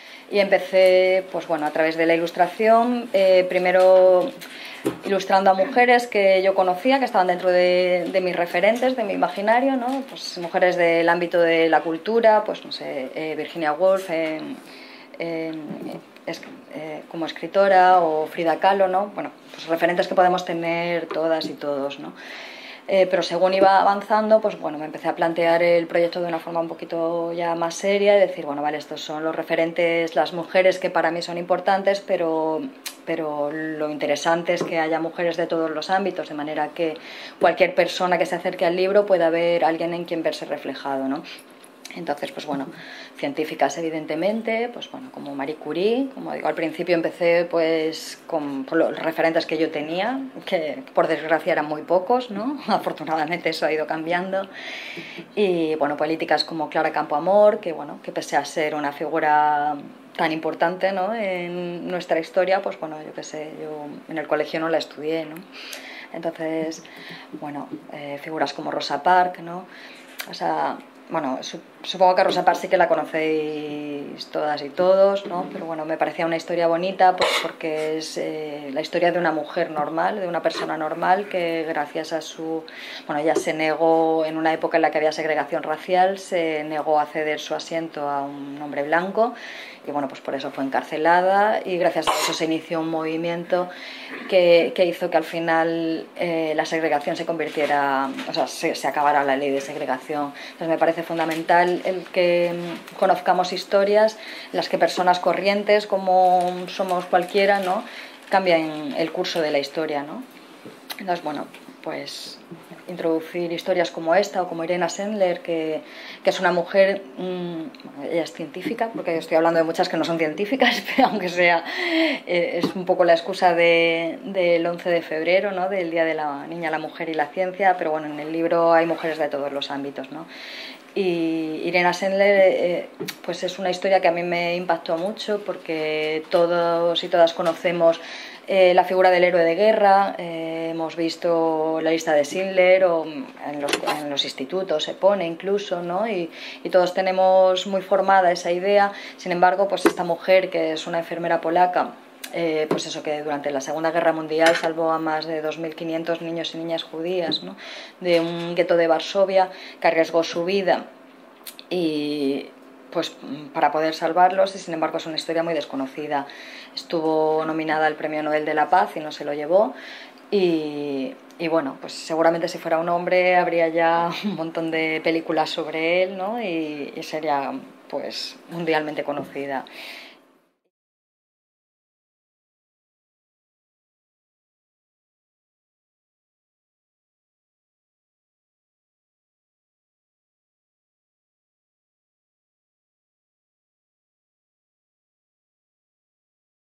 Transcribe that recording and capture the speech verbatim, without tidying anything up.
Y empecé, pues bueno, a través de la ilustración, eh, primero ilustrando a mujeres que yo conocía, que estaban dentro de, de mis referentes, de mi imaginario, ¿no? Pues mujeres del ámbito de la cultura, pues no sé, eh, Virginia Woolf en, en, es, eh, como escritora, o Frida Kahlo, ¿no? Bueno, pues referentes que podemos tener todas y todos, ¿no? Eh, pero según iba avanzando, pues bueno, me empecé a plantear el proyecto de una forma un poquito ya más seria y decir, bueno, vale, estos son los referentes, las mujeres que para mí son importantes, pero, pero lo interesante es que haya mujeres de todos los ámbitos, de manera que cualquier persona que se acerque al libro pueda ver a alguien en quien verse reflejado, ¿no? Entonces, pues bueno, científicas evidentemente, pues bueno, como Marie Curie, como digo, al principio empecé pues con por los referentes que yo tenía, que por desgracia eran muy pocos, ¿no? Afortunadamente eso ha ido cambiando. Y bueno, políticas como Clara Campoamor, que bueno, que pese a ser una figura tan importante, ¿no?, en nuestra historia, pues bueno, yo qué sé, yo en el colegio no la estudié, ¿no? Entonces, bueno, eh, figuras como Rosa Parks, ¿no? O sea, bueno, supongo que Rosa Parks sí que la conocéis todas y todos, ¿no? Pero bueno, me parecía una historia bonita pues porque es eh, la historia de una mujer normal, de una persona normal que gracias a su... Bueno, ella se negó, en una época en la que había segregación racial, se negó a ceder su asiento a un hombre blanco y bueno, pues por eso fue encarcelada y gracias a eso se inició un movimiento que, que hizo que al final eh, la segregación se convirtiera, o sea, se, se acabara la ley de segregación. Entonces me parece fundamental el que conozcamos historias en las que personas corrientes como somos cualquiera, ¿no?, cambian el curso de la historia, ¿no? Entonces, bueno, pues introducir historias como esta o como Irena Sendler, que, que es una mujer, mmm, bueno, ella es científica, porque estoy hablando de muchas que no son científicas, pero aunque sea, eh, es un poco la excusa de, del once de febrero, ¿no?, del Día de la Niña, la Mujer y la Ciencia, pero bueno, en el libro hay mujeres de todos los ámbitos, ¿no? Y Irena Sendler eh, pues es una historia que a mí me impactó mucho porque todos y todas conocemos eh, la figura del héroe de guerra, eh, hemos visto la lista de Schindler o en los, en los institutos se pone incluso, ¿no? y, y todos tenemos muy formada esa idea. Sin embargo, pues esta mujer, que es una enfermera polaca, Eh, pues eso, que durante la Segunda Guerra Mundial salvó a más de dos mil quinientos niños y niñas judías, ¿no?, de un gueto de Varsovia, que arriesgó su vida y pues para poder salvarlos, y sin embargo es una historia muy desconocida. Estuvo nominada al Premio Nobel de la Paz y no se lo llevó. Y, y bueno, pues seguramente si fuera un hombre habría ya un montón de películas sobre él, ¿no?, y, y sería pues mundialmente conocida.